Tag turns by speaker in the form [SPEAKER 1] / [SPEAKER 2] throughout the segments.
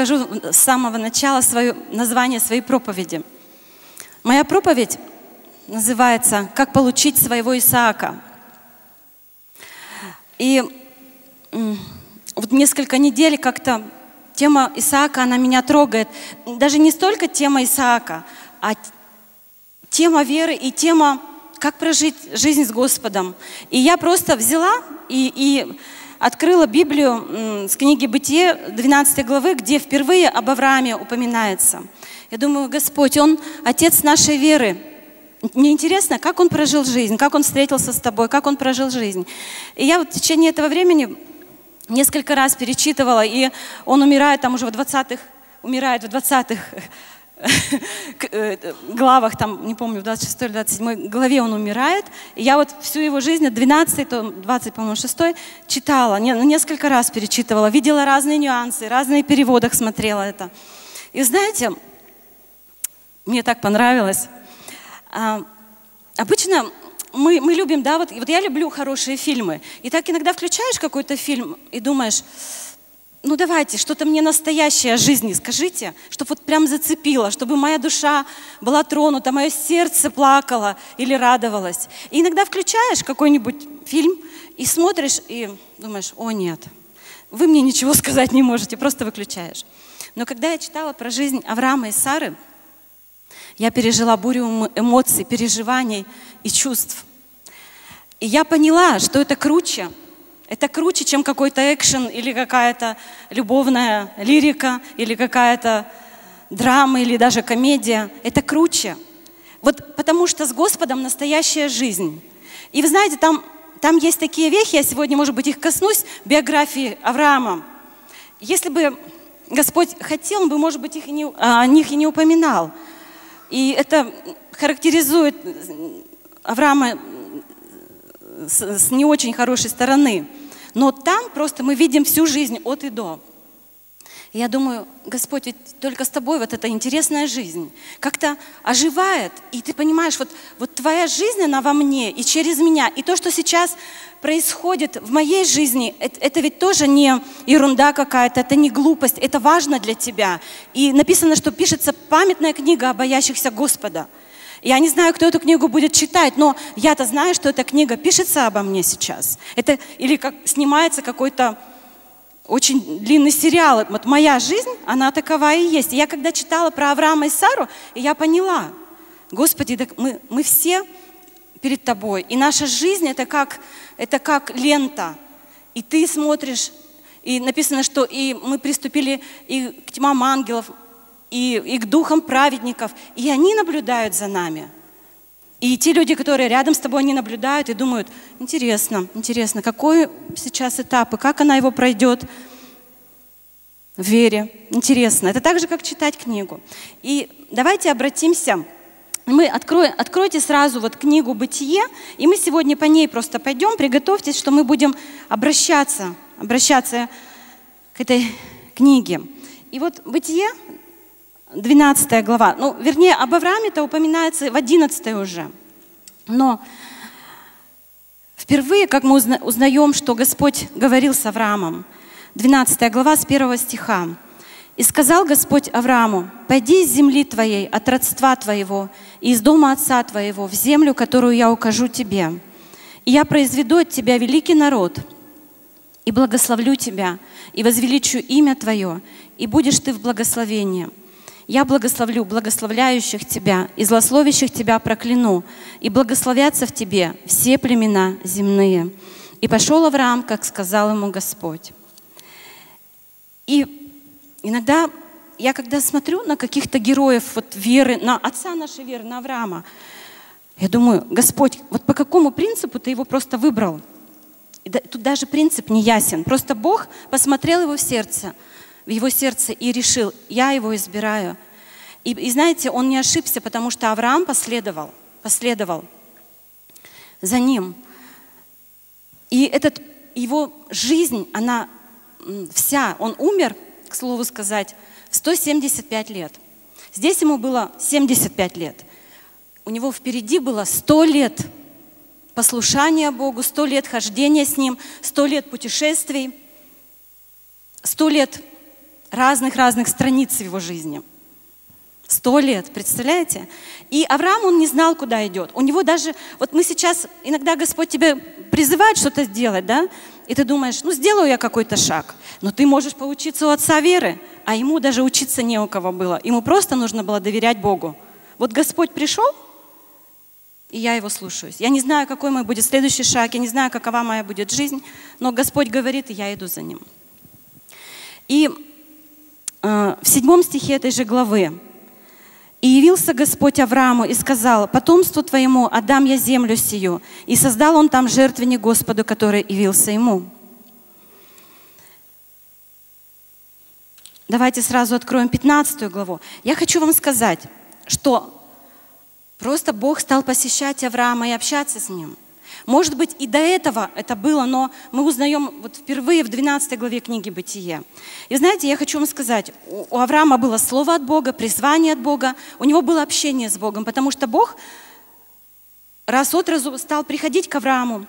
[SPEAKER 1] скажу с самого начала название своей проповеди. Моя проповедь называется «Как получить своего Исаака». И вот несколько недель как-то тема Исаака, она меня трогает. Даже не столько тема Исаака, а тема веры и тема, как прожить жизнь с Господом. И я просто взяла и открыла Библию с книги «Бытие», 12 главы, где впервые об Аврааме упоминается. Я думаю, Господь, Он отец нашей веры. Мне интересно, как Он прожил жизнь, как Он встретился с тобой, как Он прожил жизнь. И я вот в течение этого времени несколько раз перечитывала, и он умирает там уже в 20-х главах, там, не помню, в 26 или 27 главе он умирает. И я вот всю его жизнь, от 12, 20, по-моему, 6 читала, несколько раз перечитывала, видела разные нюансы, разные переводах смотрела это. И знаете, мне так понравилось. Обычно мы любим, да, вот я люблю хорошие фильмы. И так иногда включаешь какой-то фильм и думаешь, ну давайте, что-то мне настоящее о жизни скажите, чтобы вот прям зацепило, чтобы моя душа была тронута, мое сердце плакало или радовалось. И иногда включаешь какой-нибудь фильм и смотришь и думаешь, о нет, вы мне ничего сказать не можете, просто выключаешь. Но когда я читала про жизнь Авраама и Сары, я пережила бурю эмоций, переживаний и чувств. И я поняла, что это круче, чем какой-то экшен или какая-то любовная лирика, или какая-то драма, или даже комедия. Это круче. Вот потому что с Господом настоящая жизнь. И вы знаете, там есть такие вехи, я сегодня, может быть, их коснусь, биографии Авраама. Если бы Господь хотел, Он бы, может быть, о них и не упоминал. И это характеризует Авраама с не очень хорошей стороны. Но там просто мы видим всю жизнь от и до. И я думаю, Господь, ведь только с тобой вот эта интересная жизнь как-то оживает. И ты понимаешь, вот твоя жизнь, она во мне и через меня. И то, что сейчас происходит в моей жизни, это ведь тоже не ерунда какая-то, это не глупость, это важно для тебя. И написано, что пишется памятная книга о боящихся Господа. Я не знаю, кто эту книгу будет читать, но я-то знаю, что эта книга пишется обо мне сейчас. Это или как снимается какой-то очень длинный сериал. Вот моя жизнь, она такова и есть. И я когда читала про Авраама и Сару, я поняла, Господи, мы все перед Тобой. И наша жизнь это как лента. И Ты смотришь, и написано, что и мы приступили и к тьмам ангелов, и к духам праведников, и они наблюдают за нами. И те люди, которые рядом с тобой, они наблюдают и думают, интересно, какой сейчас этап, и как она его пройдет в вере. Интересно. Это так же, как читать книгу. И давайте обратимся, откройте сразу вот книгу «Бытие», и мы сегодня по ней просто пойдем, приготовьтесь, что мы будем обращаться к этой книге. И вот «Бытие», 12 глава, вернее, об Аврааме-то упоминается в 11 уже. Но впервые, как мы узнаем, что Господь говорил с Авраамом, 12 глава с 1 стиха. «И сказал Господь Аврааму, пойди из земли твоей, от родства твоего, и из дома отца твоего, в землю, которую я укажу тебе. И я произведу от тебя великий народ, и благословлю тебя, и возвеличу имя твое, и будешь ты в благословении. Я благословлю благословляющих тебя, и злословящих тебя прокляну, и благословятся в тебе все племена земные. И пошел Авраам, как сказал ему Господь». И иногда я, когда смотрю на каких-то героев веры, на отца нашей веры, на Авраама, я думаю, Господь, вот по какому принципу ты его просто выбрал? И тут даже принцип не ясен. Просто Бог посмотрел в его сердце и решил, я его избираю. И знаете, он не ошибся, потому что Авраам последовал за ним. И его жизнь, она вся, он умер, к слову сказать, в 175 лет. Здесь ему было 75 лет. У него впереди было 100 лет послушания Богу, 100 лет хождения с Ним, 100 лет путешествий, 100 лет разных страниц в его жизни. 100 лет, представляете? И Авраам, он не знал, куда идет. У него даже, вот мы сейчас, иногда Господь тебя призывает что-то сделать, да? И ты думаешь, ну сделаю я какой-то шаг. Но ты можешь поучиться у отца веры, а ему даже учиться не у кого было. Ему просто нужно было доверять Богу. Вот Господь пришел, и я его слушаюсь. Я не знаю, какой мой будет следующий шаг, я не знаю, какова моя будет жизнь, но Господь говорит, и я иду за ним. И в 7 стихе этой же главы: «И явился Господь Аврааму и сказал: потомству твоему отдам я землю сию. И создал он там жертвенник Господу, который явился ему». Давайте сразу откроем 15 главу. Я хочу вам сказать, что просто Бог стал посещать Авраама и общаться с ним. Может быть, и до этого это было, но мы узнаем вот впервые в 12 главе книги «Бытие». И знаете, я хочу вам сказать, у Авраама было слово от Бога, призвание от Бога, у него было общение с Богом, потому что Бог раз от разу стал приходить к Аврааму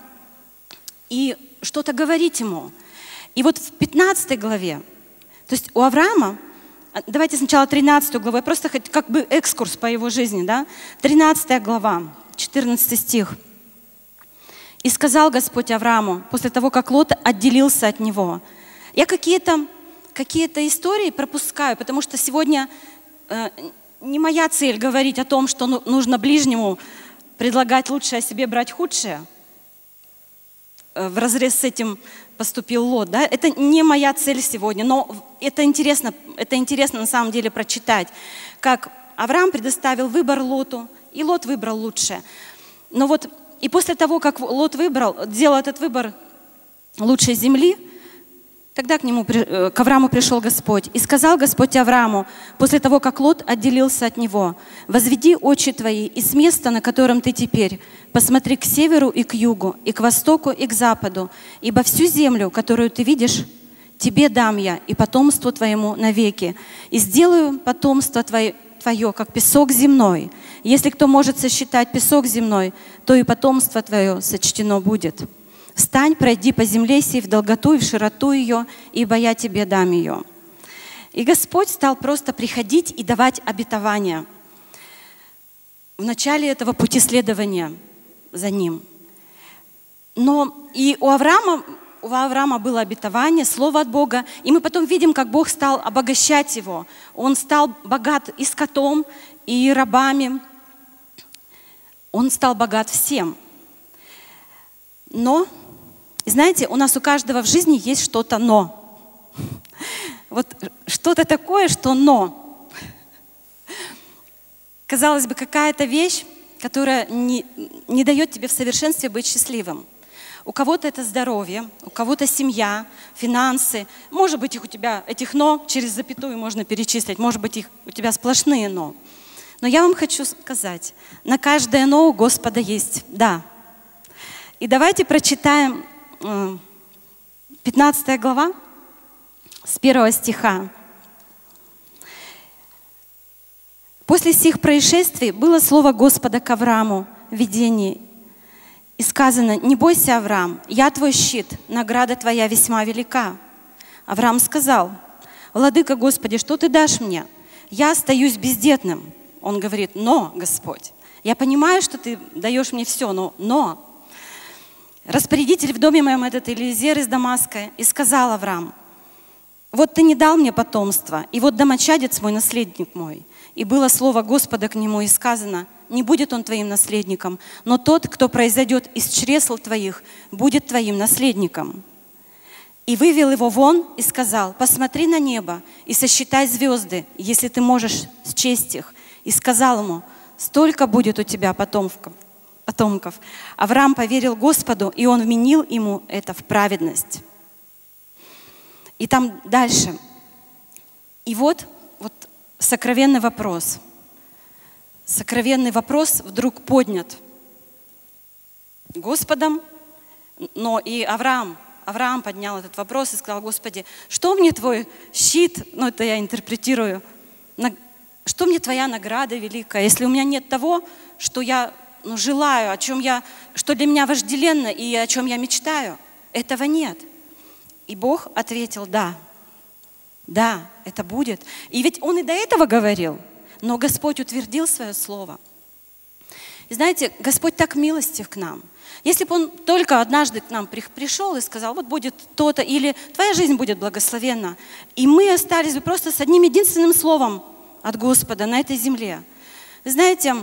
[SPEAKER 1] и что-то говорить ему. И вот в 15 главе, то есть у Авраама, давайте сначала 13 главу, я просто как бы экскурс по его жизни, да? 13 глава, 14 стих. «И сказал Господь Аврааму, после того, как Лот отделился от него». Я какие-то истории пропускаю, потому что сегодня не моя цель говорить о том, что нужно ближнему предлагать лучшее, а себе брать худшее. Вразрез с этим поступил Лот. Да? Это не моя цель сегодня, но это интересно на самом деле прочитать, как Авраам предоставил выбор Лоту, и Лот выбрал лучшее. Но вот и после того, как Лот сделал этот выбор лучшей земли, тогда к Аврааму пришел Господь. «И сказал Господь Аврааму, после того, как Лот отделился от него: возведи очи твои, и с места, на котором ты теперь, посмотри к северу и к югу, и к востоку, и к западу, ибо всю землю, которую ты видишь, тебе дам я и потомству твоему навеки, и сделаю потомство твое, как песок земной. Если кто может сосчитать песок земной, то и потомство твое сочтено будет. Встань, пройди по земле сей в долготу и в широту ее, ибо я тебе дам ее». И Господь стал просто приходить и давать обетования в начале этого пути следования за Ним. Но и у Авраама было обетование, слово от Бога, и мы потом видим, как Бог стал обогащать его. Он стал богат и скотом, и рабами. Он стал богат всем. Но, знаете, у нас у каждого в жизни есть что-то «но». Вот что-то такое, что «но». Казалось бы, какая-то вещь, которая не дает тебе в совершенстве быть счастливым. У кого-то это здоровье, у кого-то семья, финансы. Может быть, у тебя этих «но» через запятую можно перечислить, может быть, у тебя сплошные «но». Но я вам хочу сказать, на каждое «но» у Господа есть «да». И давайте прочитаем 15 глава с 1 стиха. «После сих происшествий было слово Господа к Аврааму в видении. И сказано: не бойся, Авраам, я твой щит, награда твоя весьма велика. Авраам сказал: владыка Господи, что ты дашь мне? Я остаюсь бездетным. Он говорит: но, Господь, я понимаю, что ты даешь мне все, но. Распорядитель в доме моем этот Элиезер из Дамаска, и сказал Авраам: вот ты не дал мне потомства, и вот домочадец мой, наследник мой. И было слово Господа к нему, и сказано: не будет он твоим наследником, но тот, кто произойдет из чресл твоих, будет твоим наследником. И вывел его вон и сказал: посмотри на небо и сосчитай звезды, если ты можешь счесть их. И сказал ему: столько будет у тебя потомков. Авраам поверил Господу, и он вменил ему это в праведность. И там дальше. И вот сокровенный вопрос. Сокровенный вопрос вдруг поднят Господом, но и Авраам поднял этот вопрос и сказал: Господи, что мне твой щит, это я интерпретирую, что мне твоя награда великая, если у меня нет того, что я желаю, что для меня вожделенно и о чем я мечтаю? Этого нет. И Бог ответил: да. Да, это будет. И ведь он и до этого говорил, но Господь утвердил свое слово. И знаете, Господь так милостив к нам. Если бы Он только однажды к нам пришел и сказал, вот будет то-то, или твоя жизнь будет благословенна, и мы остались бы просто с одним единственным словом от Господа на этой земле. Вы знаете,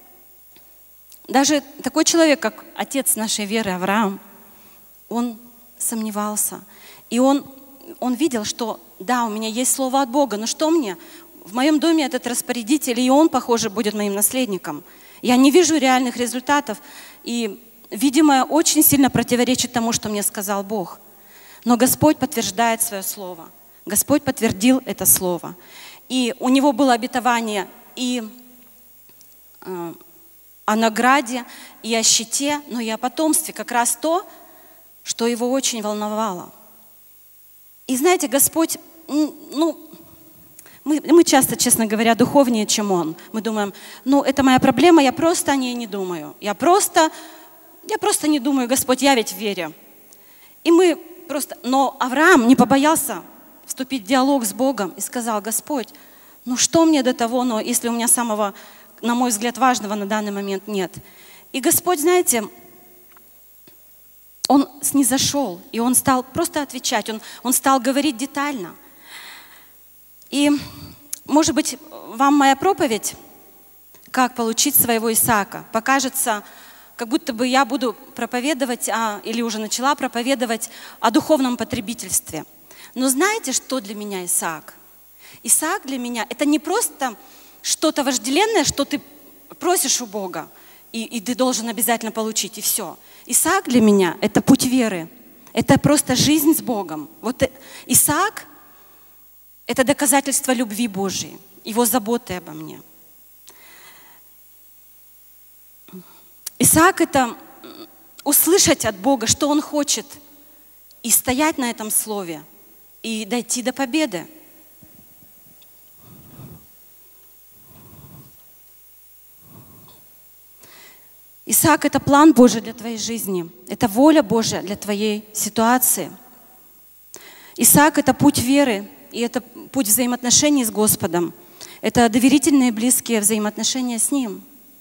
[SPEAKER 1] даже такой человек, как отец нашей веры Авраам, он сомневался. И он видел, что да, у меня есть слово от Бога, но что мне? В моем доме этот распорядитель, и он, похоже, будет моим наследником. Я не вижу реальных результатов, и, видимо, очень сильно противоречит тому, что мне сказал Бог. Но Господь подтверждает свое слово. Господь подтвердил это слово. И у него было обетование и о награде, и о щите, но и о потомстве. Как раз то, что его очень волновало. И знаете, Господь, мы часто, честно говоря, духовнее, чем Он. Мы думаем, это моя проблема, я просто о ней не думаю. Я просто не думаю, Господь, я ведь в вере. Но Авраам не побоялся вступить в диалог с Богом и сказал, Господь, что мне до того, если у меня самого, на мой взгляд, важного на данный момент нет. И Господь, знаете, Он снизошел, и Он стал просто отвечать, Он стал говорить детально. И, может быть, вам моя проповедь, как получить своего Исаака, покажется, как будто бы я буду проповедовать, или уже начала проповедовать о духовном потребительстве. Но знаете, что для меня Исаак? Исаак для меня – это не просто что-то вожделенное, что ты просишь у Бога, и ты должен обязательно получить, и все. Исаак для меня – это путь веры. Это просто жизнь с Богом. Вот Исаак – это доказательство любви Божьей, Его заботы обо мне. Исаак – это услышать от Бога, что Он хочет, и стоять на этом слове, и дойти до победы. Исаак – это план Божий для твоей жизни, это воля Божья для твоей ситуации. Исаак – это путь веры, и это путь взаимоотношений с Господом. Это доверительные, близкие взаимоотношения с Ним.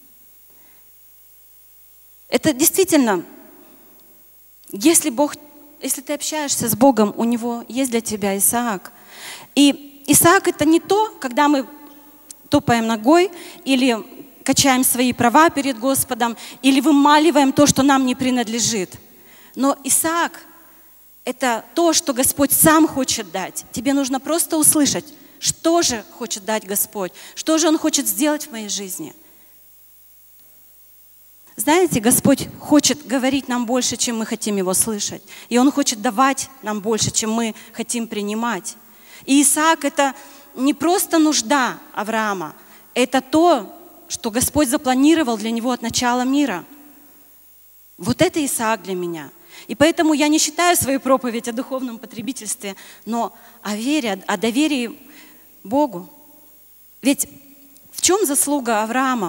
[SPEAKER 1] Это действительно, если ты общаешься с Богом, у Него есть для тебя Исаак. И Исаак – это не то, когда мы топаем ногой или качаем свои права перед Господом, или вымаливаем то, что нам не принадлежит. Но Исаак – это то, что Господь сам хочет дать. Тебе нужно просто услышать, что же хочет дать Господь, что же Он хочет сделать в моей жизни. Знаете, Господь хочет говорить нам больше, чем мы хотим Его слышать. И Он хочет давать нам больше, чем мы хотим принимать. И Исаак – это не просто нужда Авраама, это то, что Господь запланировал для него от начала мира. Вот это Исаак для меня. И поэтому я не считаю свою проповедь о духовном потребительстве, но о вере, о доверии Богу. Ведь в чем заслуга Авраама?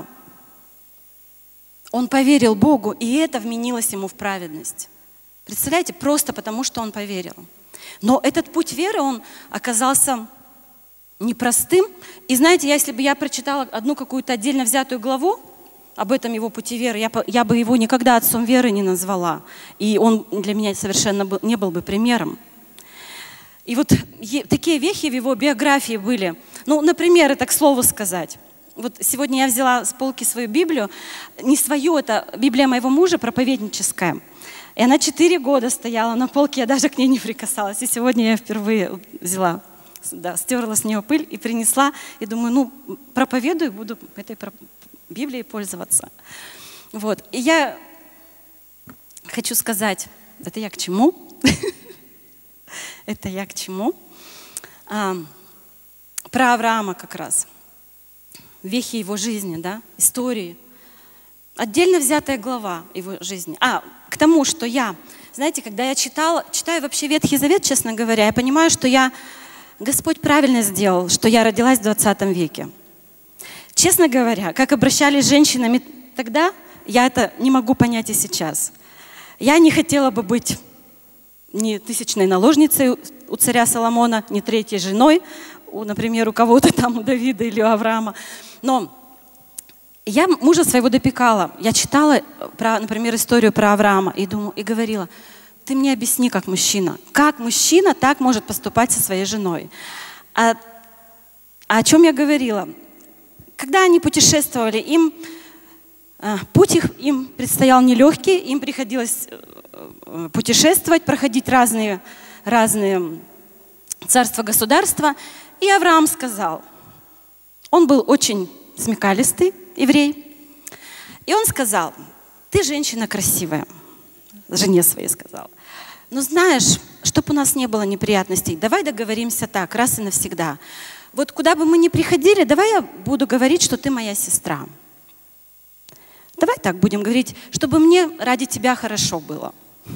[SPEAKER 1] Он поверил Богу, и это вменилось ему в праведность. Представляете, просто потому, что он поверил. Но этот путь веры, он оказался непростым. И знаете, если бы я прочитала одну какую-то отдельно взятую главу об этом его пути веры, я бы его никогда отцом веры не назвала. И он для меня совершенно не был бы примером. И вот такие вехи в его биографии были. Например, это к слову сказать. Вот сегодня я взяла с полки свою Библию, не свою, это Библия моего мужа, проповедническая. И она 4 года стояла на полке, я даже к ней не прикасалась. И сегодня я впервые взяла, стерла с нее пыль и принесла. И думаю, проповедую, буду этой Библией пользоваться. Вот. И я хочу сказать, это я к чему? Это я к чему? Про Авраама как раз. Вехи его жизни, истории. Отдельно взятая глава его жизни. К тому, что знаете, когда я читаю вообще Ветхий Завет, честно говоря, я понимаю, что Господь правильно сделал, что я родилась в 20 веке. Честно говоря, как обращались с женщинами тогда, я это не могу понять и сейчас. Я не хотела бы быть ни тысячной наложницей у царя Соломона, не третьей женой, например, у кого-то там, у Давида или у Авраама. Но я мужа своего допекала. Я читала, например, историю про Авраама и говорила: ты мне объясни, как мужчина так может поступать со своей женой. А о чем я говорила? Когда они путешествовали, путь им предстоял нелегкий, им приходилось путешествовать, проходить разные царства, государства. И Авраам сказал, он был очень смекалистый еврей, и он сказал: ты женщина красивая, жене своей сказал. Но знаешь, чтобы у нас не было неприятностей, давай договоримся так, раз и навсегда. Вот куда бы мы ни приходили, давай я буду говорить, что ты моя сестра. Давай так будем говорить, чтобы мне ради тебя хорошо было.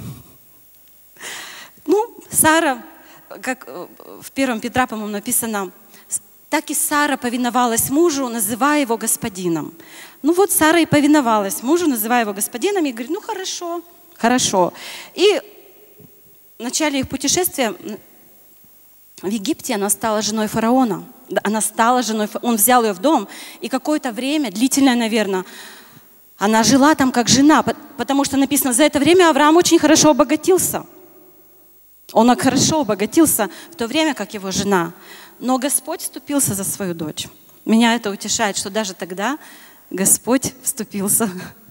[SPEAKER 1] Ну, Сара, как в 1 Петра, по-моему, написано, так и Сара повиновалась мужу, называя его господином. Ну вот Сара и повиновалась мужу, называя его господином, и говорит: ну хорошо, хорошо. И в начале их путешествия в Египте она стала женой фараона. Он взял ее в дом, и какое-то время, длительное, наверное, она жила там как жена, потому что написано, за это время Авраам очень хорошо обогатился. Он хорошо обогатился в то время, как его жена. Но Господь вступился за свою дочь. Меня это утешает, что даже тогда Господь вступался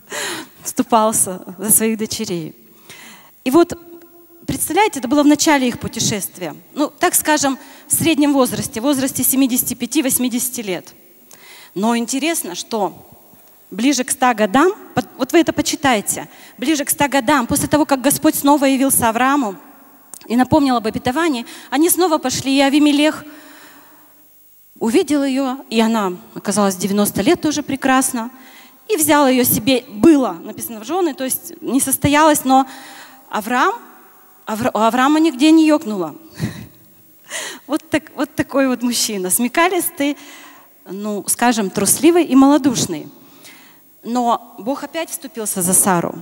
[SPEAKER 1] за своих дочерей. И вот, представляете, это было в начале их путешествия. Ну, так скажем, в среднем возрасте 75-80 лет. Но интересно, что ближе к 100 годам, вот вы это почитайте, ближе к 100 годам, после того, как Господь снова явился Аврааму и напомнил об обетовании, они снова пошли, и Авимелех увидел ее, и она оказалась 90 лет тоже прекрасно, и взял ее себе, было написано в жены, то есть не состоялось, но Авраама нигде не ёкнуло. Вот такой вот мужчина, смекалистый, ну, скажем, трусливый и малодушный. Но Бог опять вступился за Сару.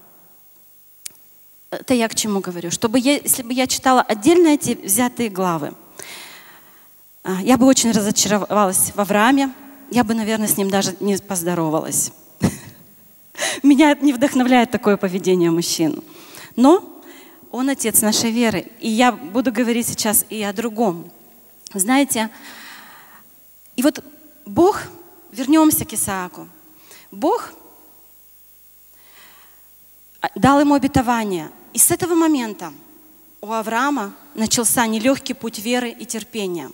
[SPEAKER 1] Это я к чему говорю? Если бы я читала отдельно эти взятые главы, я бы очень разочаровалась в Аврааме, я бы, наверное, с ним даже не поздоровалась. Меня не вдохновляет такое поведение мужчин. Но он отец нашей веры. И я буду говорить сейчас и о другом. Знаете, и вот Бог, вернемся к Исааку. Бог дал ему обетование. И с этого момента у Авраама начался нелегкий путь веры и терпения.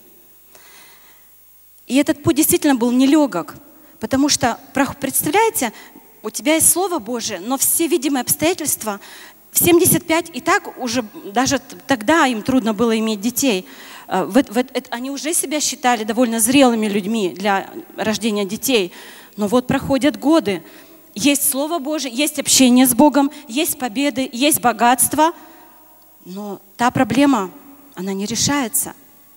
[SPEAKER 1] И этот путь действительно был нелегок, потому что, представляете, у тебя есть Слово Божие, но все видимые обстоятельства в 75 и так уже, даже тогда им трудно было иметь детей. Они уже себя считали довольно зрелыми людьми для рождения детей. Но вот проходят годы. Есть Слово Божие, есть общение с Богом, есть победы, есть богатство. Но та проблема, она не решается.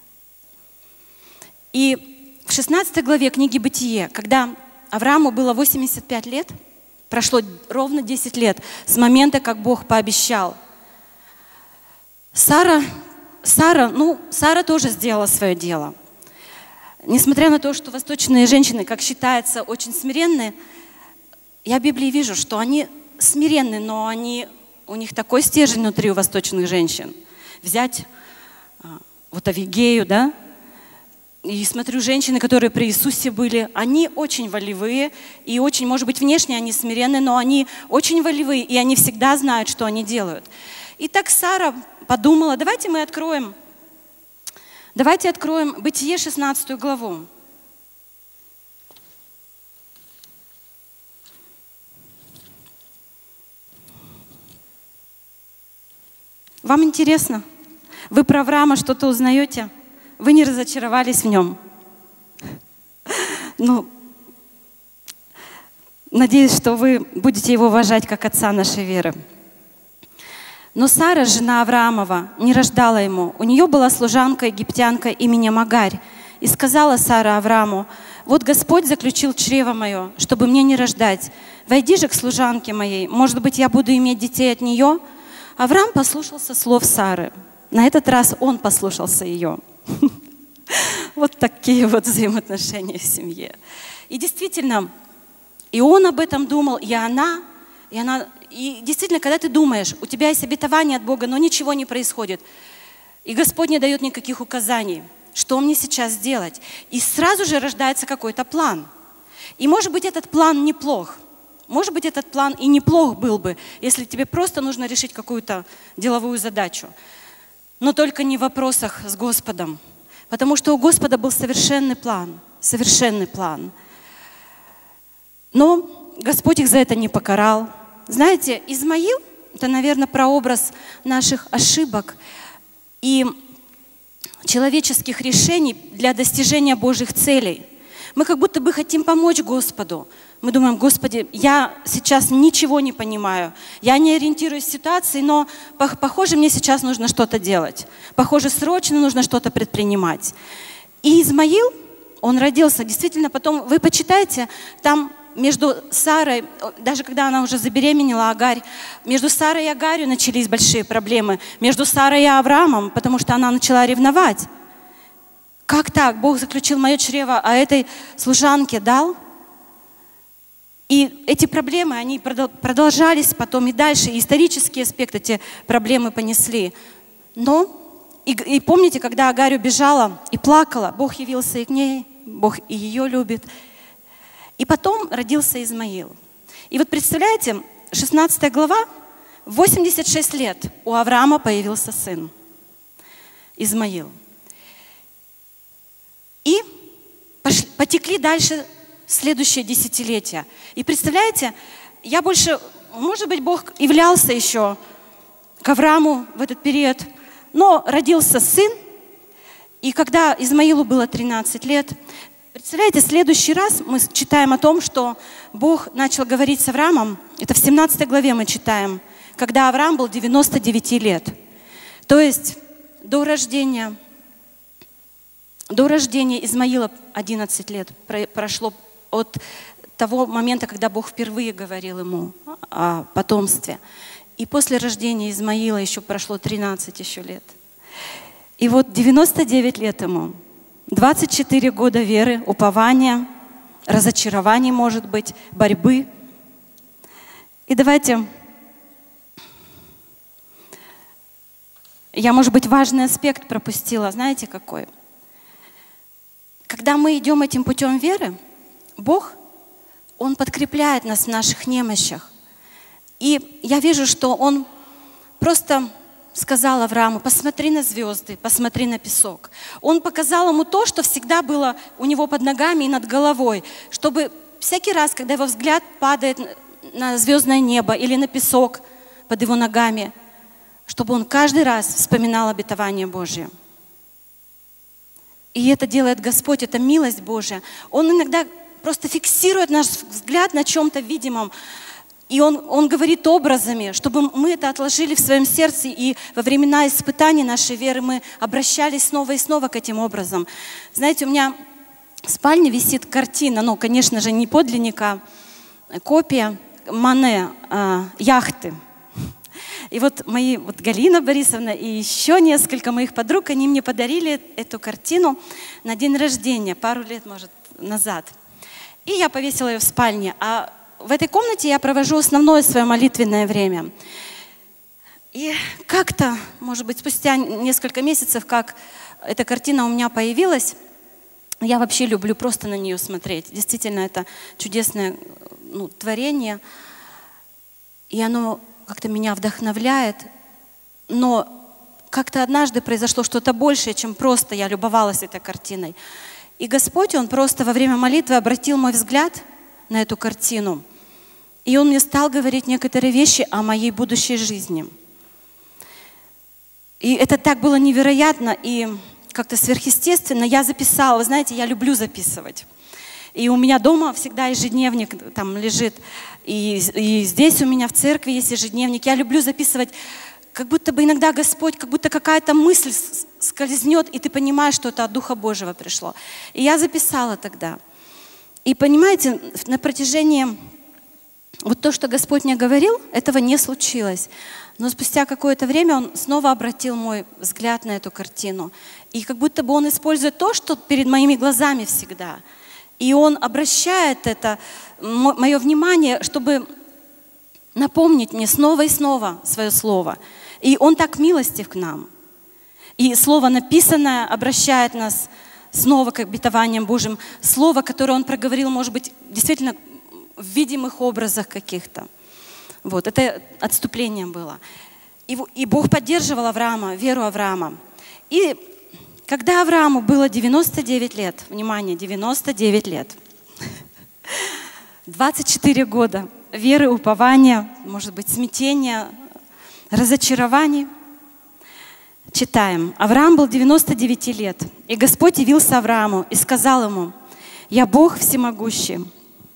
[SPEAKER 1] И в 16 главе книги «Бытие», когда Аврааму было 85 лет, прошло ровно 10 лет с момента, как Бог пообещал. Сара тоже сделала свое дело. Несмотря на то, что восточные женщины, как считается, очень смиренные, я в Библии вижу, что они смиренны, но у них такой стержень внутри у восточных женщин. Взять вот Авигею, да? И смотрю, женщины, которые при Иисусе были, они очень волевые, и очень, может быть, внешне они смиренны, но они очень волевые, и они всегда знают, что они делают. И так Сара подумала, давайте откроем Бытие 16 главу. Вам интересно? Вы про Авраама что-то узнаете? Вы не разочаровались в нем? Ну, надеюсь, что вы будете его уважать как отца нашей веры. Но Сара, жена Авраамова, не рождала ему. У нее была служанка египтянка именем Агарь. И сказала Сара Аврааму: вот Господь заключил чрево мое, чтобы мне не рождать. Войди же к служанке моей, может быть, я буду иметь детей от нее. Авраам послушался слов Сары. На этот раз он послушался ее. Вот такие вот взаимоотношения в семье. И действительно, и он об этом думал, и она. И действительно, когда ты думаешь, у тебя есть обетование от Бога, но ничего не происходит, и Господь не дает никаких указаний, что мне сейчас сделать, и сразу же рождается какой-то план. И может быть, этот план неплох. Может быть, этот план и неплох был бы, если тебе просто нужно решить какую-то деловую задачу. Но только не в вопросах с Господом. Потому что у Господа был совершенный план. Совершенный план. Но Господь их за это не покарал. Знаете, Измаил — это, наверное, прообраз наших ошибок и человеческих решений для достижения Божьих целей. Мы как будто бы хотим помочь Господу. Мы думаем: Господи, я сейчас ничего не понимаю, я не ориентируюсь в ситуации, но, похоже, мне сейчас нужно что-то делать. Похоже, срочно нужно что-то предпринимать. И Измаил, он родился, действительно, потом, вы почитайте, там между Сарой, даже когда она уже забеременела, Агарь, между Сарой и Агарью начались большие проблемы, между Сарой и Авраамом, потому что она начала ревновать. Как так? Бог заключил мое чрево, а этой служанке дал? И эти проблемы, они продолжались потом и дальше, и исторические аспекты эти проблемы понесли. Но, и помните, когда Агарь убежала и плакала, Бог явился и к ней, Бог и ее любит. И потом родился Измаил. И вот представляете, 16 глава, 86 лет у Авраама появился сын, Измаил. И потекли дальше следующее десятилетие. И представляете, я больше, может быть, Бог являлся еще к Аврааму в этот период, но родился сын, и когда Измаилу было 13 лет, представляете, в следующий раз мы читаем о том, что Бог начал говорить с Авраамом, это в 17 главе мы читаем, когда Авраам был 99 лет. То есть до рождения Измаила 11 лет прошло от того момента, когда Бог впервые говорил ему о потомстве. И после рождения Измаила еще прошло 13 еще лет. И вот 99 лет ему, 24 года веры, упования, разочарований, может быть, борьбы. И давайте, я, может быть, важный аспект пропустила, знаете какой? Когда мы идем этим путем веры, Бог, Он подкрепляет нас в наших немощах. И я вижу, что Он просто сказал Аврааму: посмотри на звезды, посмотри на песок. Он показал ему то, что всегда было у него под ногами и над головой, чтобы всякий раз, когда его взгляд падает на звездное небо или на песок под его ногами, чтобы он каждый раз вспоминал обетование Божье. И это делает Господь, это милость Божья. Он иногда просто фиксирует наш взгляд на чем-то видимом. И он говорит образами, чтобы мы это отложили в своем сердце, и во времена испытаний нашей веры мы обращались снова и снова к этим образам. Знаете, у меня в спальне висит картина, ну, конечно же, не подлинник, а копия Мане «Яхты». И вот Галина Борисовна и еще несколько моих подруг, они мне подарили эту картину на день рождения, пару лет, может, назад. И я повесила ее в спальне. А в этой комнате я провожу основное свое молитвенное время. И как-то, может быть, спустя несколько месяцев, как эта картина у меня появилась, я вообще люблю просто на нее смотреть. Действительно, это чудесное творение. И оно как-то меня вдохновляет. Но как-то однажды произошло что-то большее, чем просто я любовалась этой картиной. И Господь, Он просто во время молитвы обратил мой взгляд на эту картину. И Он мне стал говорить некоторые вещи о моей будущей жизни. И это так было невероятно и как-то сверхъестественно. Я записала, вы знаете, я люблю записывать. И у меня дома всегда ежедневник там лежит. И здесь у меня в церкви есть ежедневник. Я люблю записывать, как будто бы иногда Господь, как будто какая-то мысль скользнет, и ты понимаешь, что это от Духа Божьего пришло. И я записала тогда. И понимаете, на протяжении вот то, что Господь мне говорил, этого не случилось. Но спустя какое-то время Он снова обратил мой взгляд на эту картину. И как будто бы Он использует то, что перед моими глазами всегда. И Он обращает это, мое внимание, чтобы напомнить мне снова и снова свое слово. И Он так милостив к нам. И слово написанное обращает нас снова к обетованиям Божьим. Слово, которое Он проговорил, может быть, действительно в видимых образах каких-то. Вот, это отступление было. И Бог поддерживал Авраама, веру Авраама. И когда Аврааму было 99 лет, внимание, 99 лет, 24 года веры, упования, может быть, смятения, разочарований, читаем. Авраам был 99 лет, и Господь явился Аврааму и сказал ему: «Я Бог всемогущий.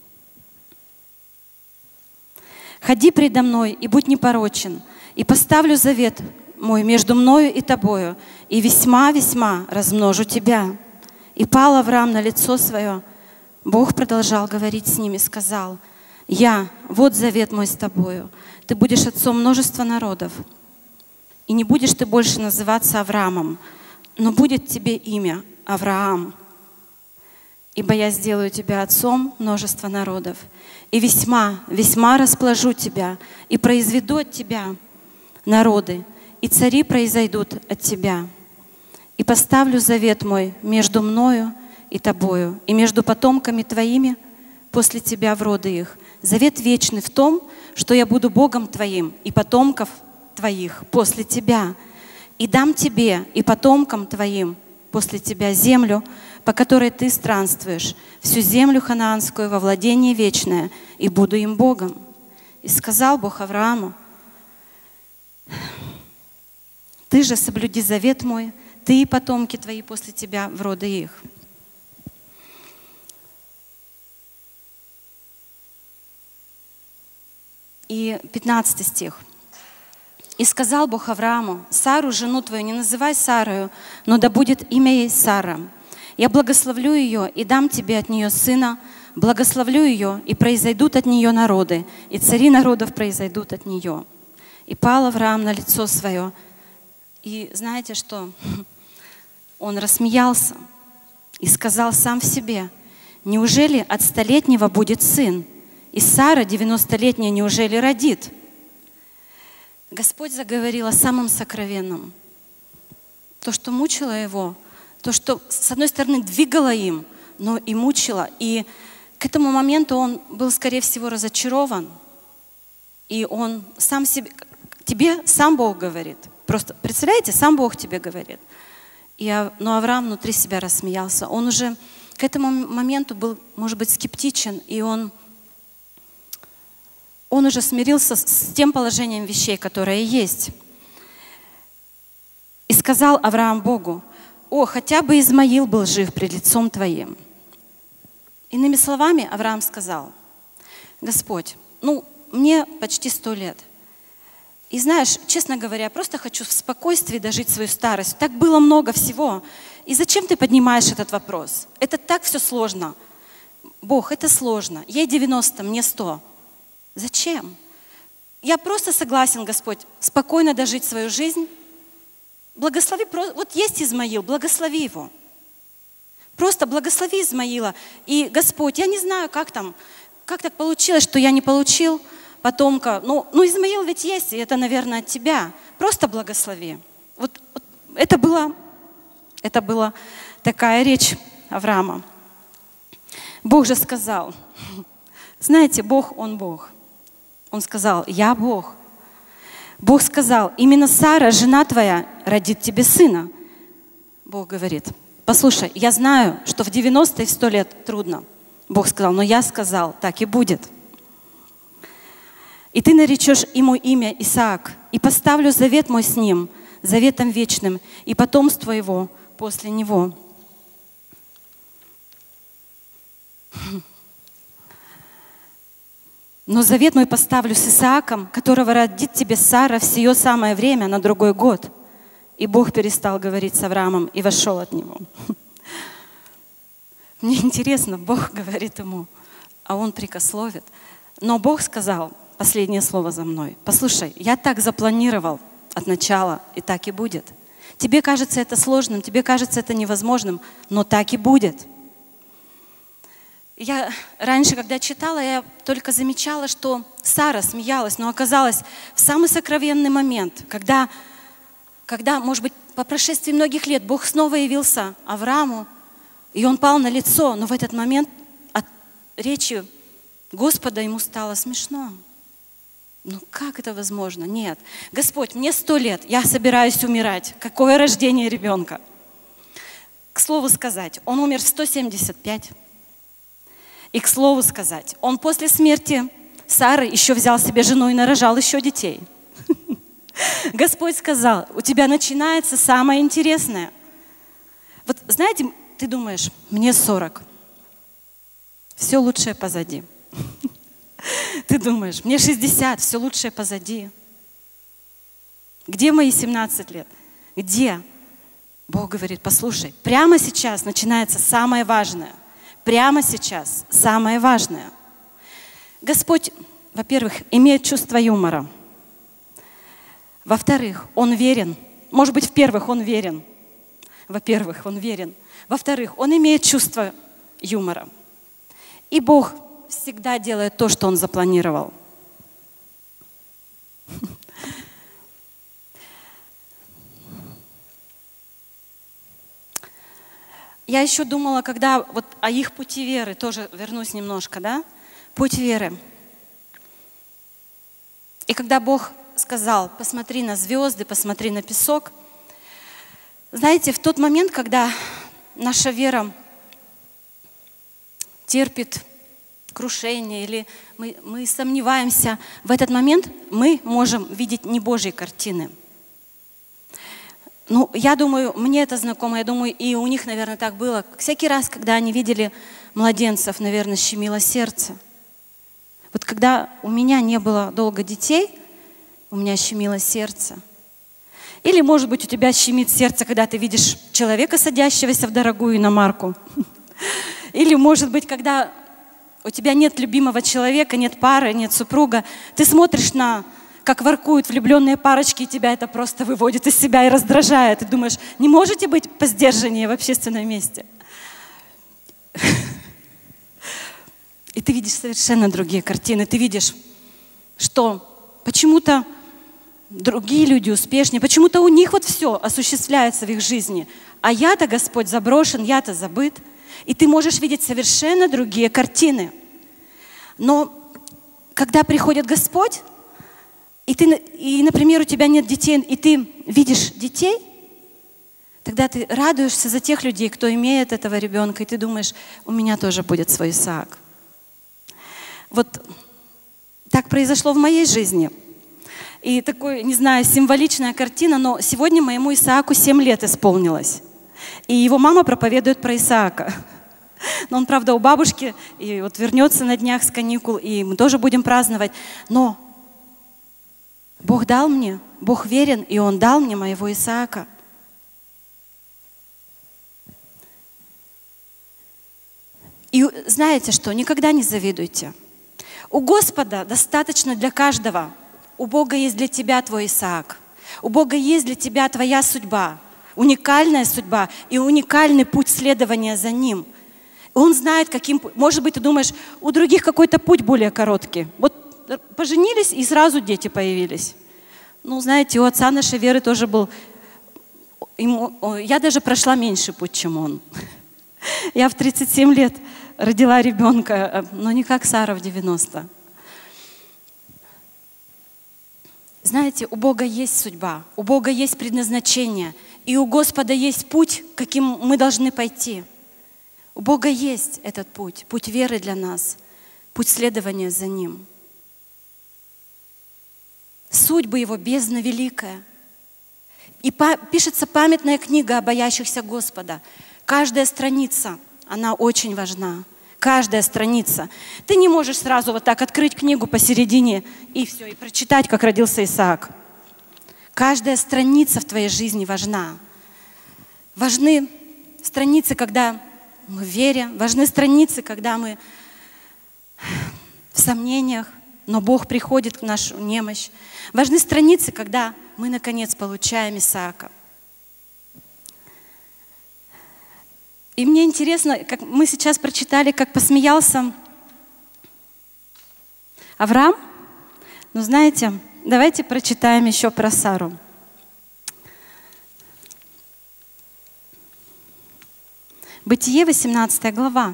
[SPEAKER 1] Ходи предо мной и будь непорочен, и поставлю завет мой между мною и тобою, и весьма-весьма размножу тебя». И пал Авраам на лицо свое. Бог продолжал говорить с ним и сказал: вот завет мой с тобою. Ты будешь отцом множества народов. И не будешь ты больше называться Авраамом, но будет тебе имя Авраам. Ибо я сделаю тебя отцом множества народов. И весьма, весьма расположу тебя, и произведу от тебя народы, и цари произойдут от тебя. И поставлю завет мой между мною и тобою, и между потомками твоими после тебя в роды их. Завет вечный в том, что я буду Богом твоим и потомков твоих после тебя. И дам тебе и потомкам твоим после тебя землю, по которой ты странствуешь, всю землю ханаанскую во владение вечное, и буду им Богом. И сказал Бог Аврааму: ты же соблюди завет мой, ты и потомки твои после тебя в роды их. И 15 стих. «И сказал Бог Аврааму: Сару, жену твою, не называй Сарою, но да будет имя ей Сара. Я благословлю ее и дам тебе от нее сына, благословлю ее, и произойдут от нее народы, и цари народов произойдут от нее». И пал Авраам на лицо свое. И знаете что? Он рассмеялся и сказал сам в себе: неужели от 100-летнего будет сын? И Сара, 90-летняя, неужели родит? Господь заговорил о самом сокровенном. То, что мучило его, то, что, с одной стороны, двигало им, но и мучило. И к этому моменту он был, скорее всего, разочарован. И он сам себе, тебе сам Бог говорит. Просто, представляете, сам Бог тебе говорит. Но Авраам внутри себя рассмеялся. Он уже к этому моменту был, может быть, скептичен, и он уже смирился с тем положением вещей, которое есть. И сказал Авраам Богу: «О, хотя бы Измаил был жив пред лицом Твоим». Иными словами, Авраам сказал: «Господь, мне почти 100 лет. И знаешь, честно говоря, я просто хочу в спокойствии дожить свою старость. Так было много всего. И зачем ты поднимаешь этот вопрос? Это так все сложно. Бог, это сложно. Ей 90, мне 100. Зачем? Я просто согласен, Господь, спокойно дожить свою жизнь. Благослови, вот есть Измаил, благослови его. Просто благослови Измаила. И, Господь, я не знаю, как так получилось, что я не получил потомка. Измаил ведь есть, и это, наверное, от тебя. Просто благослови». Вот это была такая речь Авраама. Бог же сказал, знаете, Бог, Он Бог. Он сказал: «Я Бог». Бог сказал: «Именно Сара, жена твоя, родит тебе сына». Бог говорит: «Послушай, я знаю, что в 90 и в 100 лет трудно». Бог сказал: «Но я сказал, так и будет. И ты наречешь ему имя Исаак, и поставлю завет мой с ним, заветом вечным, и потомство его после него». «Но завет мой поставлю с Исааком, которого родит тебе Сара в сие самое время на другой год». И Бог перестал говорить с Авраамом и вошел от него. Мне интересно, Бог говорит ему, а он прикословит. Но Бог сказал последнее слово за мной. Послушай, я так запланировал от начала, и так и будет. Тебе кажется это сложным, тебе кажется это невозможным, но так и будет. Я раньше, когда читала, я только замечала, что Сара смеялась, но оказалось, в самый сокровенный момент, когда, может быть, по прошествии многих лет Бог снова явился Аврааму, и он пал на лицо, но в этот момент от речи Господа ему стало смешно. Ну как это возможно? Нет. Господь, мне 100 лет, я собираюсь умирать. Какое рождение ребенка? К слову сказать, он умер в 175. И к слову сказать, он после смерти Сары еще взял себе жену и нарожал еще детей. Господь сказал, у тебя начинается самое интересное. Вот знаете, ты думаешь, мне 40, все лучшее позади. Ты думаешь, мне 60, все лучшее позади. Где мои 17 лет? Где? Бог говорит, послушай, прямо сейчас начинается самое важное. Прямо сейчас самое важное. Господь, во-первых, имеет чувство юмора. Во-вторых, Он верен. Может быть, в-первых, Он верен. Во-первых, Он верен. Во-вторых, Он имеет чувство юмора. И Бог всегда делает то, что Он запланировал. Я еще думала, когда вот о их пути веры, тоже вернусь немножко, да? Путь веры. И когда Бог сказал, посмотри на звезды, посмотри на песок, знаете, в тот момент, когда наша вера терпит крушение или мы сомневаемся, в этот момент мы можем видеть не Божьи картины. Ну, я думаю, мне это знакомо, я думаю, и у них, наверное, так было. Всякий раз, когда они видели младенцев, наверное, щемило сердце. Вот когда у меня не было долго детей, у меня щемило сердце. Или, может быть, у тебя щемит сердце, когда ты видишь человека, садящегося в дорогую иномарку. Или, может быть, когда у тебя нет любимого человека, нет пары, нет супруга, ты смотришь на, как воркуют влюбленные парочки, и тебя это просто выводит из себя и раздражает. Ты думаешь, не можете быть посдержаннее в общественном месте? И ты видишь совершенно другие картины. Ты видишь, что почему-то другие люди успешнее, почему-то у них вот все осуществляется в их жизни. А я-то, Господь, заброшен, я-то забыт. И ты можешь видеть совершенно другие картины. Но когда приходит Господь, и, например, у тебя нет детей, и ты видишь детей, тогда ты радуешься за тех людей, кто имеет этого ребенка, и ты думаешь, у меня тоже будет свой Исаак. Вот так произошло в моей жизни. И такой, не знаю, символичная картина, но сегодня моему Исааку 7 лет исполнилось. И его мама проповедует про Исаака. Но он, правда, у бабушки, и вот вернется на днях с каникул, и мы тоже будем праздновать. Но Бог дал мне, Бог верен, и Он дал мне моего Исаака. И знаете что? Никогда не завидуйте. У Господа достаточно для каждого. У Бога есть для тебя твой Исаак. У Бога есть для тебя твоя судьба. Уникальная судьба и уникальный путь следования за Ним. Он знает, каким... Может быть, ты думаешь, у других какой-то путь более короткий. Вот поженились, и сразу дети появились. Ну, знаете, у отца нашей Веры тоже был... Я даже прошла меньший путь, чем он. Я в 37 лет родила ребенка, но не как Сара в 90. Знаете, у Бога есть судьба, у Бога есть предназначение, и у Господа есть путь, каким мы должны пойти. У Бога есть этот путь, путь веры для нас, путь следования за Ним. Судьба Его бездна великая. И пишется памятная книга о боящихся Господа. Каждая страница, она очень важна. Каждая страница. Ты не можешь сразу вот так открыть книгу посередине и все, и прочитать, как родился Исаак. Каждая страница в твоей жизни важна. Важны страницы, когда мы в вере, важны страницы, когда мы в сомнениях, но Бог приходит в нашу немощь. Важны страницы, когда мы, наконец, получаем Исаака. И мне интересно, как мы сейчас прочитали, как посмеялся Авраам. Но знаете, давайте прочитаем еще про Сару. Бытие, 18 глава.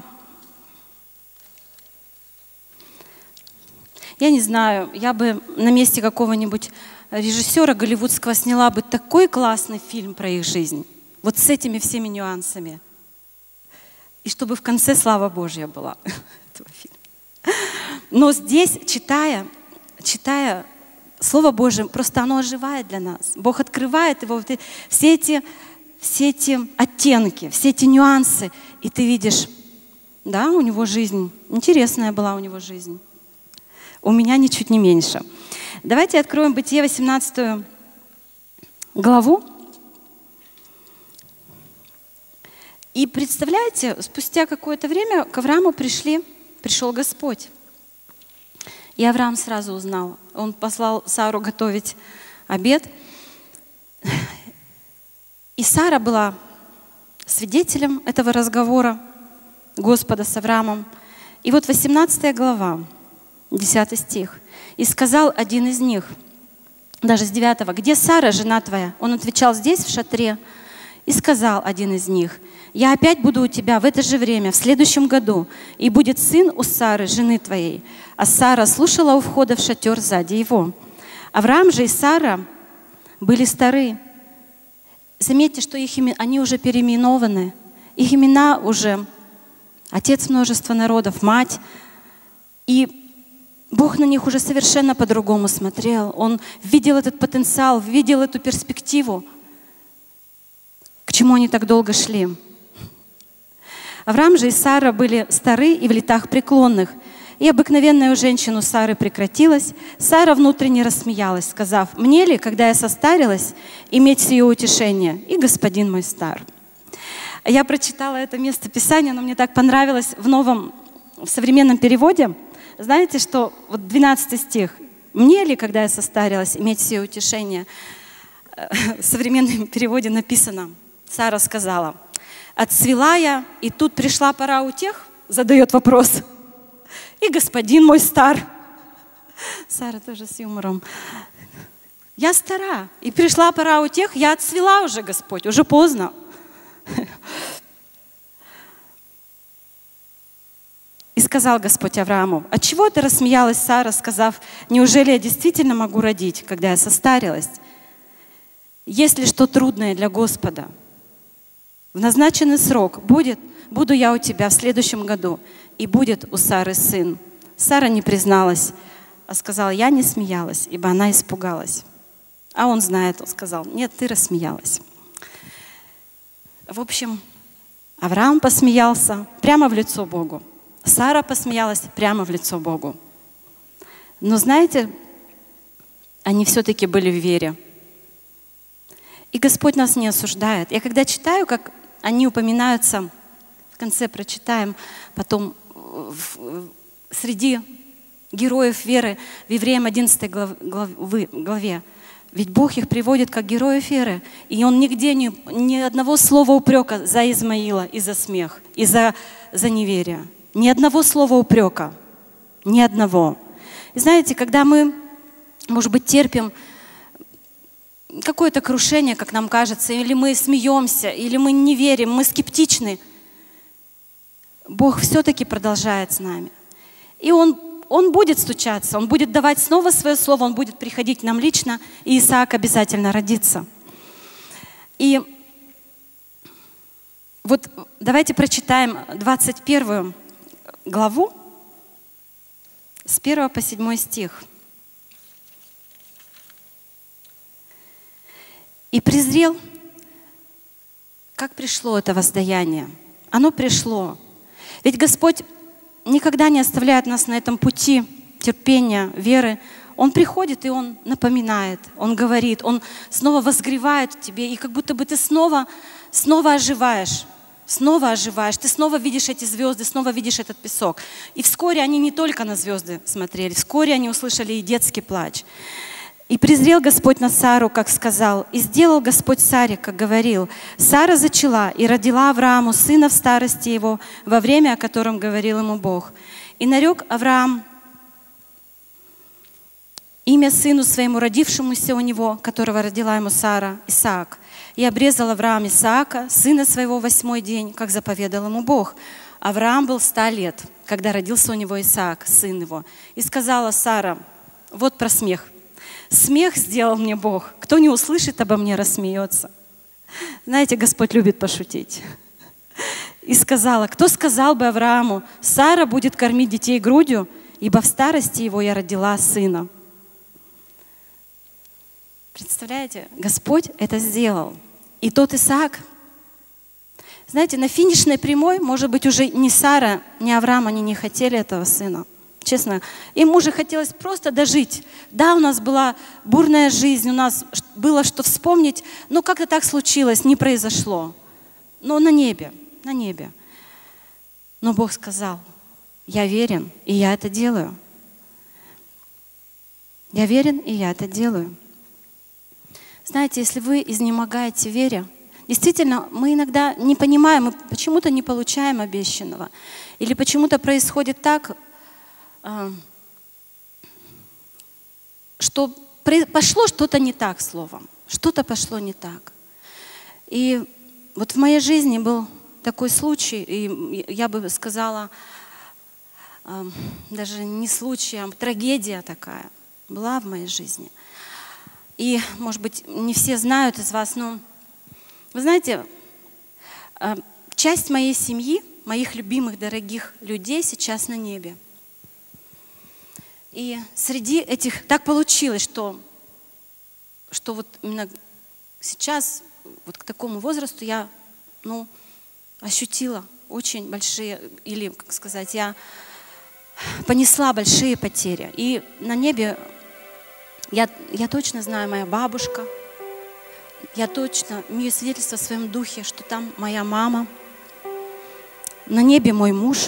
[SPEAKER 1] Я не знаю, я бы на месте какого-нибудь режиссера голливудского сняла бы такой классный фильм про их жизнь. Вот с этими всеми нюансами. И чтобы в конце слава Божья была этого фильма. Но здесь, читая Слово Божие, просто оно оживает для нас. Бог открывает его, все эти оттенки, все эти нюансы. И ты видишь, да, у него жизнь, интересная была у него жизнь. У меня ничуть не меньше. Давайте откроем Бытие, 18 главу. И представляете, спустя какое-то время к Аврааму пришел Господь. И Авраам сразу узнал. Он послал Сару готовить обед. И Сара была свидетелем этого разговора Господа с Авраамом. И вот 18 глава, 10 стих. «И сказал один из них», даже с 9, «Где Сара, жена твоя?» Он отвечал: «Здесь, в шатре». И сказал один из них: «Я опять буду у тебя в это же время, в следующем году, и будет сын у Сары, жены твоей». А Сара слушала у входа в шатер сзади его. Авраам же и Сара были стары. Заметьте, что они уже переименованы. Их имена уже отец множества народов, мать. И Бог на них уже совершенно по-другому смотрел. Он видел этот потенциал, видел эту перспективу. К чему они так долго шли? Авраам же и Сара были стары и в летах преклонных. И обыкновенная у женщин у Сары прекратилась. Сара внутренне рассмеялась, сказав: «Мне ли, когда я состарилась, иметь сие утешение? И господин мой стар». Я прочитала это место Писания, оно мне так понравилось в современном переводе. Знаете, что вот 12 стих. «Мне ли, когда я состарилась, иметь сие утешение?» В современном переводе написано: Сара сказала: «Отцвела я, и тут пришла пора утех», задает вопрос, «и господин мой стар». Сара тоже с юмором. «Я стара, и пришла пора утех, я отцвела уже, Господь, уже поздно». И сказал Господь Аврааму: «Отчего ты рассмеялась, Сара, сказав: неужели я действительно могу родить, когда я состарилась? Есть ли что трудное для Господа? В назначенный срок буду я у тебя в следующем году, и будет у Сары сын». Сара не призналась, а сказала: «Я не смеялась», ибо она испугалась. А он знает, он сказал: «Нет, ты рассмеялась». В общем, Авраам посмеялся прямо в лицо Богу. Сара посмеялась прямо в лицо Богу. Но знаете, они все-таки были в вере. И Господь нас не осуждает. Я когда читаю, как они упоминаются, в конце прочитаем, потом среди героев веры в Евреям 11 главе. Ведь Бог их приводит как героев веры. И Он нигде ни одного слова упрека за Измаила и за смех, и за неверие. Ни одного слова упрека. Ни одного. И знаете, когда мы, может быть, терпим какое-то крушение, как нам кажется, или мы смеемся, или мы не верим, мы скептичны, Бог все-таки продолжает с нами. И Он будет стучаться, Он будет давать снова свое слово, Он будет приходить к нам лично, и Исаак обязательно родится. И вот давайте прочитаем 21 главу с 1 по 7 стих. «И презрел, как пришло это воздаяние». Оно пришло. Ведь Господь никогда не оставляет нас на этом пути терпения, веры. Он приходит, и Он напоминает, Он говорит, Он снова возгревает в тебе, и как будто бы ты снова оживаешь. снова оживаешь, ты снова видишь эти звезды, снова видишь этот песок. И вскоре они не только на звезды смотрели, вскоре они услышали и детский плач. «И презрел Господь на Сару, как сказал, и сделал Господь Саре, как говорил. Сара зачала и родила Аврааму сына в старости его, во время, о котором говорил ему Бог. И нарек Авраам имя сыну своему, родившемуся у него, которого родила ему Сара, Исаак. И обрезал Авраам Исаака, сына своего, в 8-й день, как заповедал ему Бог. Авраам был 100 лет, когда родился у него Исаак, сын его. И сказала Сара, вот про смех. Смех сделал мне Бог. Кто не услышит обо мне, рассмеется. Знаете, Господь любит пошутить. И сказала, кто сказал бы Аврааму, Сара будет кормить детей грудью, ибо в старости его я родила сына. Представляете, Господь это сделал. И тот Исаак, знаете, на финишной прямой, может быть, уже ни Сара, ни Авраам, они не хотели этого сына. Честно, им уже хотелось просто дожить. Да, у нас была бурная жизнь, у нас было что вспомнить, но как-то так случилось, не произошло. Но на небе. Но Бог сказал, я верен, и я это делаю. Я верен, и я это делаю. Знаете, если вы изнемогаете в вере, действительно, мы иногда не понимаем, мы почему-то не получаем обещанного. Или почему-то происходит так, что пошло что-то не так, словом. Что-то пошло не так. И вот в моей жизни был такой случай, и я бы сказала, даже не случай, а трагедия такая была в моей жизни. И, может быть, не все знают из вас, но, вы знаете, часть моей семьи, моих любимых, дорогих людей сейчас на небе. И среди этих, так получилось, что вот именно сейчас, вот к такому возрасту я, ощутила очень большие, или, как сказать, я понесла большие потери. И на небе, я точно знаю, моя бабушка, я точно имею свидетельство в своем духе, что там моя мама, на небе мой муж.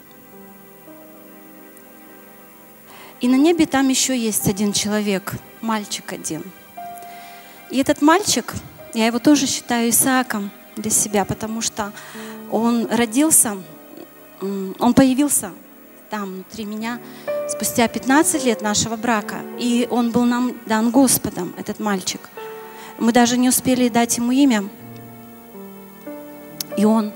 [SPEAKER 1] И на небе там еще есть один человек, мальчик один. И этот мальчик, я его тоже считаю Исааком для себя, потому что он родился, он появился там внутри меня спустя 15 лет нашего брака. И он был нам дан Господом, этот мальчик. Мы даже не успели дать ему имя. И он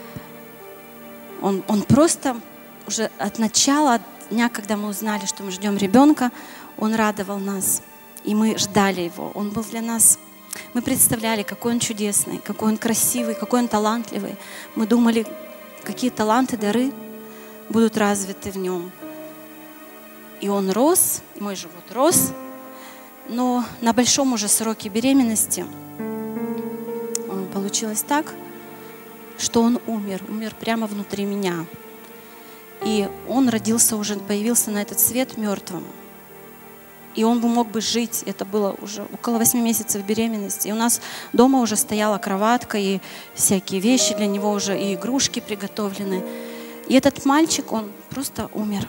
[SPEAKER 1] просто уже от начала дня, когда мы узнали, что мы ждем ребенка, он радовал нас. И мы ждали его. Он был для нас. Мы представляли, какой он чудесный, какой он красивый, какой он талантливый. Мы думали, какие таланты, дары будут развиты в нем. И он рос, мой живот рос, но на большом уже сроке беременности получилось так, что он умер прямо внутри меня. И он родился уже, появился на этот свет мертвым. И он мог бы жить, это было уже около 8 месяцев беременности. И у нас дома уже стояла кроватка, и всякие вещи для него уже, и игрушки приготовлены. И этот мальчик, он просто умер.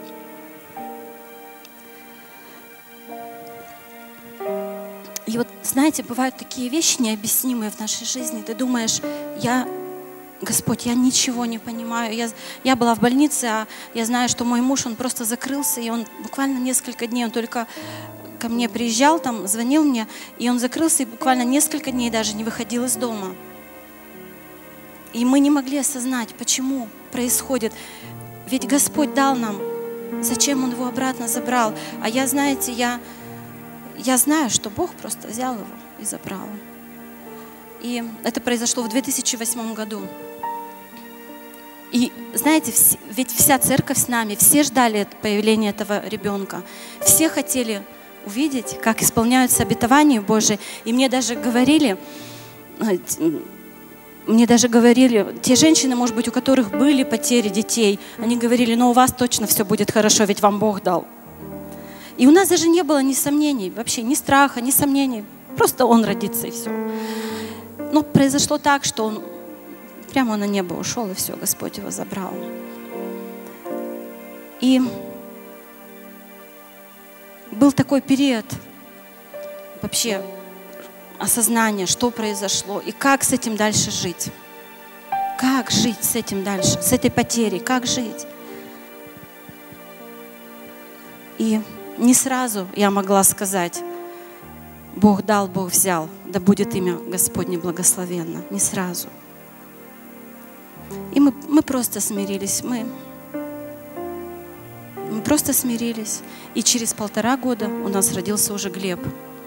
[SPEAKER 1] И вот, знаете, бывают такие вещи необъяснимые в нашей жизни. Ты думаешь, Господь, я ничего не понимаю. Я была в больнице, а я знаю, что мой муж, он просто закрылся, и он буквально несколько дней, он только ко мне приезжал, там, звонил мне, и он закрылся, и буквально несколько дней даже не выходил из дома. И мы не могли осознать, почему происходит. Ведь Господь дал нам, зачем Он его обратно забрал. А я, знаете, я знаю, что Бог просто взял его и забрал. И это произошло в 2008 году. И знаете, ведь вся церковь с нами, все ждали появления этого ребенка. Все хотели увидеть, как исполняются обетования Божии. И мне даже говорили, те женщины, может быть, у которых были потери детей, они говорили, но у вас точно все будет хорошо, ведь вам Бог дал. И у нас даже не было ни сомнений, вообще ни страха, ни сомнений. Просто он родится и все. Но произошло так, что он прямо на небо ушел, и все, Господь его забрал. И был такой период вообще осознания, что произошло, и как с этим дальше жить. Как жить с этим дальше, с этой потерей, как жить. И не сразу я могла сказать: Бог дал, Бог взял, да будет имя Господне благословенно. Не сразу. И мы просто смирились, мы просто смирились. И через 1,5 года у нас родился уже Глеб.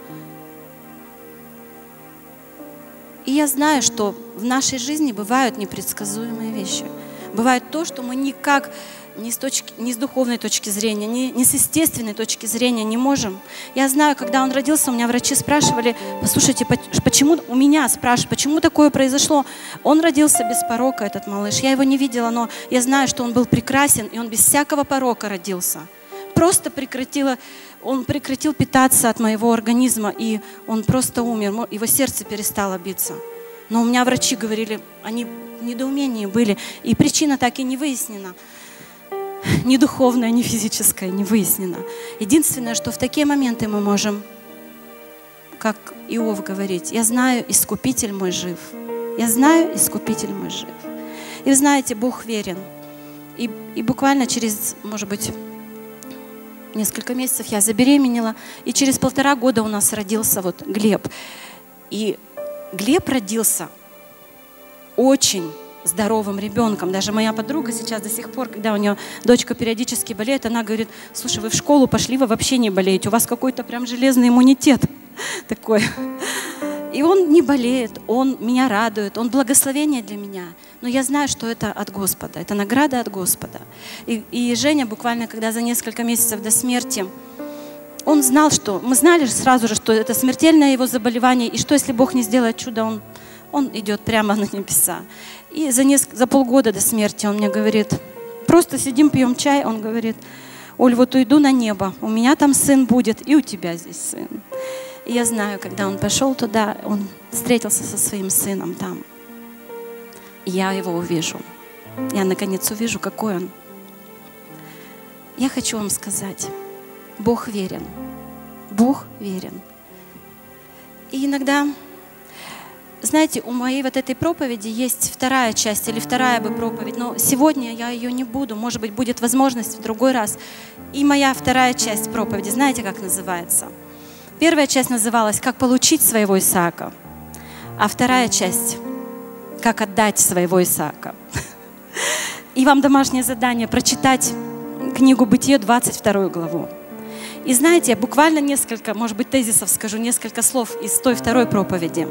[SPEAKER 1] И я знаю, что в нашей жизни бывают непредсказуемые вещи. Бывает то, что мы никак ни с духовной точки зрения, ни с естественной точки зрения не можем. Я знаю, когда он родился, у меня врачи спрашивали: послушайте, почему у меня спрашивают, почему такое произошло? Он родился без порока, этот малыш. Я его не видела, но я знаю, что он был прекрасен, и он без всякого порока родился. Просто он прекратил питаться от моего организма, и он просто умер, его сердце перестало биться. Но у меня врачи говорили, они в недоумении были, и причина так и не выяснена. Ни духовная, ни физическая не выяснена. Единственное, что в такие моменты мы можем, как Иов, говорить: я знаю, Искупитель мой жив. Я знаю, Искупитель мой жив. И вы знаете, Бог верен. И буквально через, может быть, несколько месяцев я забеременела, и через 1,5 года у нас родился вот Глеб. И Глеб родился очень здоровым ребенком. Даже моя подруга сейчас до сих пор, когда у нее дочка периодически болеет, она говорит: слушай, вы в школу пошли, вы вообще не болеете, у вас какой-то прям железный иммунитет такой. И он не болеет, он меня радует, он благословение для меня. Но я знаю, что это от Господа, это награда от Господа. И Женя буквально, когда за несколько месяцев до смерти, он знал, что... Мы знали сразу же, что это смертельное его заболевание, и что, если Бог не сделает чудо, он идет прямо на небеса. И за полгода до смерти он мне говорит: просто сидим, пьем чай, он говорит: Оль, вот уйду на небо, у меня там сын будет, и у тебя здесь сын. И я знаю, когда он пошел туда, он встретился со своим сыном там. И я его увижу. Я наконец увижу, какой он. Я хочу вам сказать: Бог верен. Бог верен. И иногда, знаете, у моей вот этой проповеди есть вторая часть или вторая бы проповедь, но сегодня я ее не буду, может быть, будет возможность в другой раз. И моя вторая часть проповеди, знаете, как называется? Первая часть называлась «Как получить своего Исаака», а вторая часть «Как отдать своего Исаака». И вам домашнее задание прочитать книгу «Бытие», 22 главу. И знаете, я буквально несколько, может быть, тезисов скажу, несколько слов из той второй проповеди.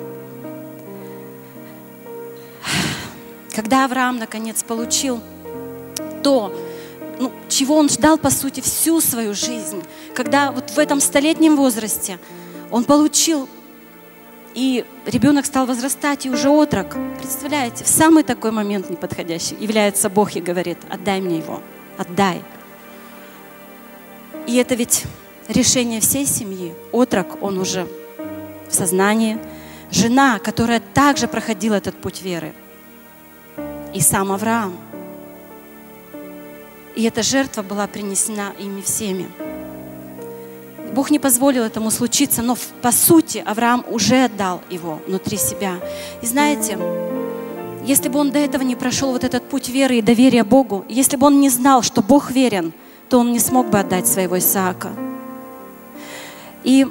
[SPEAKER 1] Когда Авраам, наконец, получил то, чего он ждал, по сути, всю свою жизнь, когда вот в этом 100-летнем возрасте он получил, и ребенок стал возрастать, и уже отрок, представляете, в самый такой момент неподходящий является Бог и говорит: отдай мне его, отдай. И это ведь решение всей семьи. Отрок, он уже в сознании. Жена, которая также проходила этот путь веры. И сам Авраам. И эта жертва была принесена ими всеми. Бог не позволил этому случиться, но по сути Авраам уже отдал его внутри себя. И знаете, если бы он до этого не прошел вот этот путь веры и доверия Богу, если бы он не знал, что Бог верен, то он не смог бы отдать своего Исаака. И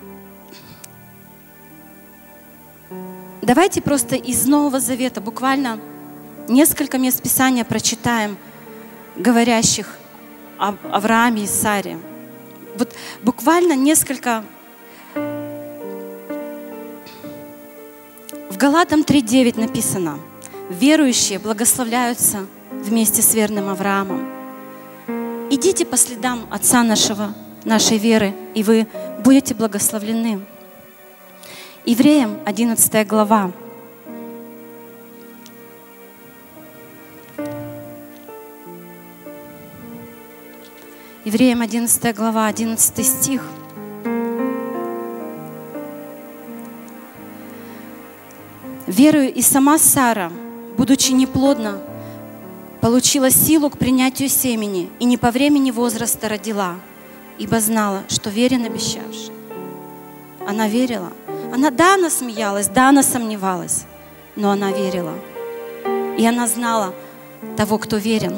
[SPEAKER 1] давайте просто из Нового Завета буквально несколько мест Писания прочитаем, говорящих об Аврааме и Саре. Вот буквально несколько. В Галатам 3:9 написано: верующие благословляются вместе с верным Авраамом. Идите по следам Отца нашей веры, и вы будете благословлены. Евреям 11 глава. Евреям 11 глава, 11 стих. Верую, и сама Сара, будучи неплодна, получила силу к принятию семени и не по времени возраста родила, ибо знала, что верен обещавший. Она верила. Она смеялась, она сомневалась, но она верила. И она знала того, кто верен.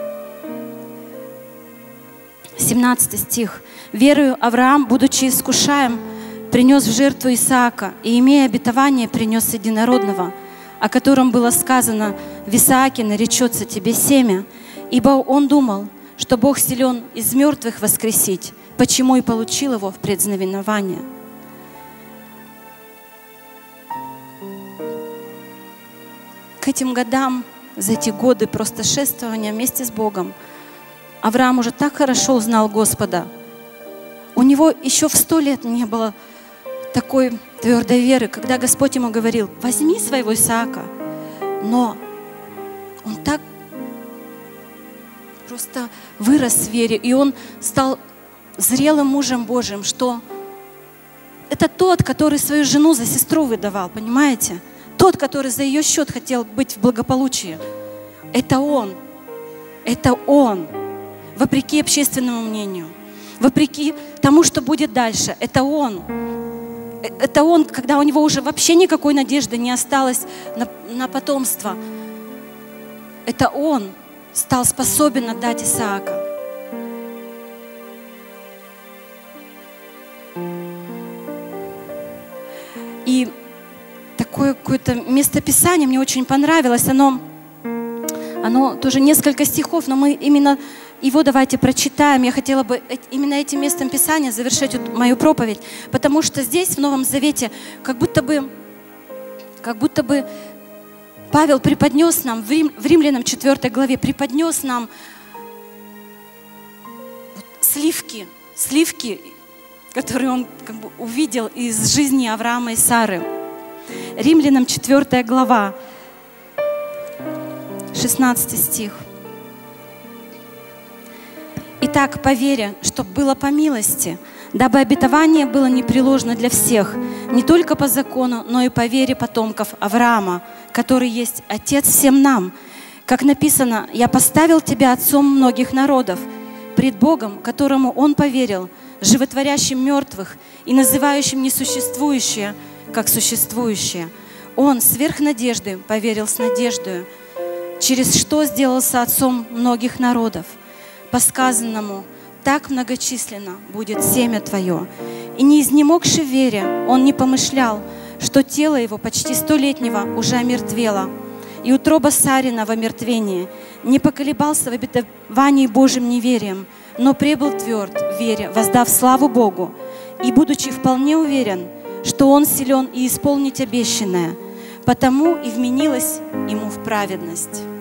[SPEAKER 1] 17 стих. «Верою Авраам, будучи искушаем, принес в жертву Исаака, и, имея обетование, принес единородного, о котором было сказано: в Исааке наречется тебе семя. Ибо он думал, что Бог силен из мертвых воскресить, почему и получил его в предзнаменование». К этим годам, за эти годы просто шествования вместе с Богом, Авраам уже так хорошо узнал Господа. У него еще в 100 лет не было такой твердой веры, когда Господь ему говорил: возьми своего Исаака. Но он так просто вырос в вере, и он стал зрелым мужем Божьим, что это тот, который свою жену за сестру выдавал, понимаете? Тот, который за ее счет хотел быть в благополучии. Это он. Это он. Вопреки общественному мнению, вопреки тому, что будет дальше. Это он. Это он, когда у него уже вообще никакой надежды не осталось на потомство. Это он стал способен отдать Исаака. И такое какое-то местописание мне очень понравилось. Оно тоже несколько стихов, но мы именно его давайте прочитаем. Я хотела бы именно этим местом Писания завершить мою проповедь, потому что здесь, в Новом Завете, как будто бы Павел преподнес нам, в Римлянам 4 главе, преподнес нам сливки, которые он как бы увидел из жизни Авраама и Сары. Римлянам 4 глава, 16 стих. «Итак, по вере, чтоб было по милости, дабы обетование было непреложно для всех, не только по закону, но и по вере потомков Авраама, который есть Отец всем нам. Как написано: «Я поставил тебя отцом многих народов, пред Богом, которому он поверил, животворящим мертвых и называющим несуществующее, как существующее. Он сверх надежды поверил с надеждою, через что сделался отцом многих народов. По сказанному: так многочисленно будет семя твое. И не изнемогши в вере, он не помышлял, что тело его почти 100-летнего уже омертвело, и утроба Сарина в омертвении, не поколебался в обетовании Божьим неверием, но пребыл тверд в вере, воздав славу Богу, и будучи вполне уверен, что он силен и исполнить обещанное, потому и вменилось ему в праведность».